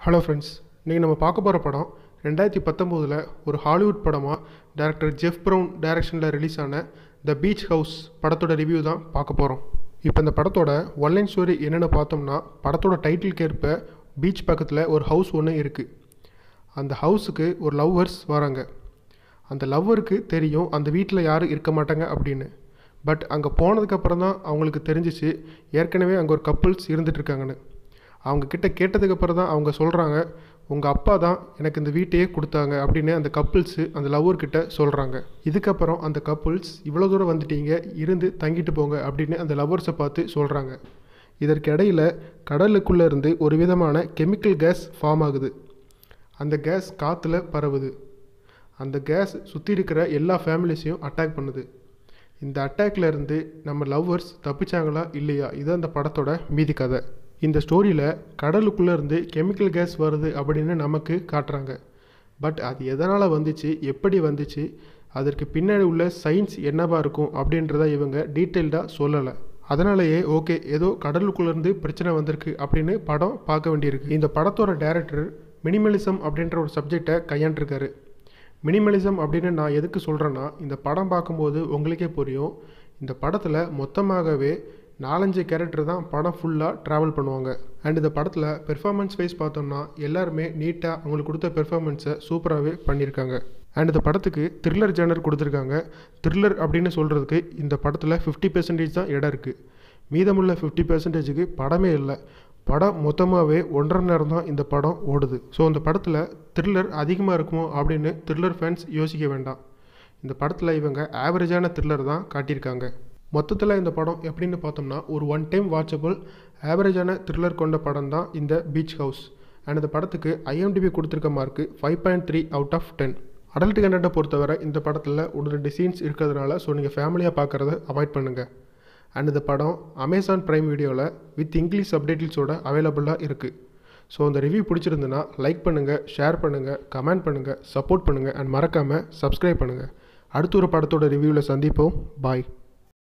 Hello friends, இன்றைக்கி நம்ம பார்க்க போகிற படம் 2019 ஒரு ஹாலிவுட் படமாக டைரக்டர் ஜெஃப் ப்ரவுன் டைரக்ஷனில் ரிலீஸ் ஆன த பீச் ஹவுஸ் படத்தோட ரிவ்யூ தான் பார்க்க போகிறோம். இப்போ இந்த படத்தோட ஒன்லைன் ஸ்டோரி என்னென்னு பார்த்தோம்னா, படத்தோட டைட்டிலுக்கு ஏற்ப பீச் பக்கத்தில் ஒரு ஹவுஸ் ஒன்று இருக்குது. அந்த ஹவுஸுக்கு ஒரு லவ்வர்ஸ் வராங்க. அந்த லவ்வருக்கு தெரியும் அந்த வீட்டில் யாரும் இருக்க மாட்டாங்க அப்படின்னு. பட் அங்கே போனதுக்கப்புறம் தான் அவங்களுக்கு தெரிஞ்சிச்சு ஏற்கனவே அங்கே ஒரு கப்புள்ஸ் இருந்துகிட்ருக்காங்கன்னு. அவங்கக்கிட்ட கேட்டதுக்கப்புறம் தான் அவங்க சொல்கிறாங்க, உங்கள் அப்பா தான் எனக்கு இந்த வீட்டையே கொடுத்தாங்க அப்படின்னு அந்த கப்புள்ஸு அந்த லவ்வர்கிட்ட சொல்கிறாங்க. இதுக்கப்புறம் அந்த கப்புள்ஸ் இவ்வளோ தூரம் வந்துட்டீங்க, இருந்து தங்கிட்டு போங்க அப்படின்னு அந்த லவ்வர்ஸை பார்த்து சொல்கிறாங்க. இதற்கு இடையில் கடலுக்குள்ளே இருந்து ஒரு விதமான கெமிக்கல் கேஸ் ஃபார்ம் ஆகுது. அந்த கேஸ் காற்றுல பரவுது. அந்த கேஸ் சுற்றி இருக்கிற எல்லா ஃபேமிலிஸையும் அட்டாக் பண்ணுது. இந்த அட்டாக்ல இருந்து நம்ம லவ்வர்ஸ் தப்பிச்சாங்களா இல்லையா, இதுதான் இந்த படத்தோட மீதி கதை. இந்த ஸ்டோரியில் கடலுக்குள்ளே இருந்து கெமிக்கல் கேஸ் வருது அப்படின்னு நமக்கு காட்டுறாங்க. பட் அது எதனால் வந்துச்சு, எப்படி வந்துச்சு, அதற்கு பின்னாடி உள்ள சயின்ஸ் என்னவா இருக்கும் அப்படின்றத இவங்க டீட்டெயில்டாக சொல்லலை. அதனாலேயே ஓகே, ஏதோ கடலுக்குள்ளேருந்து பிரச்சனை வந்திருக்கு அப்படின்னு படம் பார்க்க வேண்டியிருக்கு. இந்த படத்தோட டைரக்டர் மினிமலிசம் அப்படின்ற ஒரு சப்ஜெக்டை கையாண்டிருக்காரு. மினிமலிசம் அப்படின்னு நான் எதுக்கு சொல்கிறேன்னா, இந்த படம் பார்க்கும்போது உங்களுக்கே புரியும். இந்த படத்தில் மொத்தமாகவே 4-5 கேரக்டர் தான் படம் ஃபுல்லாக ட்ராவல் பண்ணுவாங்க. அண்ட் இந்த படத்தில் பெர்ஃபார்மன்ஸ் வைஸ் பார்த்தோம்னா எல்லாருமே நீட்டாக அவங்களுக்கு கொடுத்த பெர்ஃபார்மன்ஸை சூப்பராகவே பண்ணியிருக்காங்க. அண்ட் இந்த படத்துக்கு த்ரில்லர் ஜானர் கொடுத்துருக்காங்க. த்ரில்லர் அப்படின்னு சொல்கிறதுக்கு இந்த படத்தில் 50% தான் இடம் இருக்குது. மீதமுள்ள 50%க்கு படமே இல்லை. படம் மொத்தமாகவே 1.5 மணி நேரம் தான் இந்த படம் ஓடுது. ஸோ இந்த படத்தில் த்ரில்லர் அதிகமாக இருக்குமோ அப்படின்னு த்ரில்லர் ஃபேன்ஸ் யோசிக்க வேண்டாம். இந்த படத்தில் இவங்க ஆவரேஜான த்ரில்லர் தான் காட்டியிருக்காங்க. மொத்தத்தில் இந்த படம் எப்படின்னு பார்த்தோம்னா, ஒரு ஒன் டைம் வாட்சபிள் ஆவரேஜான த்ரில்லர் கொண்ட படம் தான் இந்த பீச் ஹவுஸ். அண்ட் இந்த படத்துக்கு IMDb கொடுத்துருக்க மார்க்கு 5.3 அவுட் ஆஃப் 10. அடல்ட் கண்டென்ட்டை பொறுத்தவரை இந்த படத்தில் 1-2 சீன்ஸ் இருக்கிறதுனால ஸோ நீங்கள் ஃபேமிலியாக பார்க்குறத அவாய்ட் பண்ணுங்கள். அண்ட் இந்த படம் அமேசான் ப்ரைம் வீடியோவில் வித் இங்கிலீஷ் சப்டைட்டில்ஸோட அவைலபிளாக இருக்குது. ஸோ இந்த ரிவ்யூ பிடிச்சிருந்துன்னா லைக் பண்ணுங்கள், ஷேர் பண்ணுங்கள், கமெண்ட் பண்ணுங்கள், சப்போர்ட் பண்ணுங்கள் அண்ட் மறக்காமல் சப்ஸ்கிரைப் பண்ணுங்கள். அடுத்த ஒரு படத்தோட ரிவ்யூவில் சந்திப்போம். பாய்.